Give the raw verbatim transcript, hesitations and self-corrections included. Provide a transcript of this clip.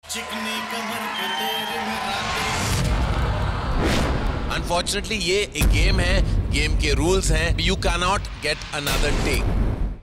चिकनी कमर पे तेरे में अनफॉर्चुनेटली ये एक गेम है, गेम के रूल्स हैं, you can not get another take.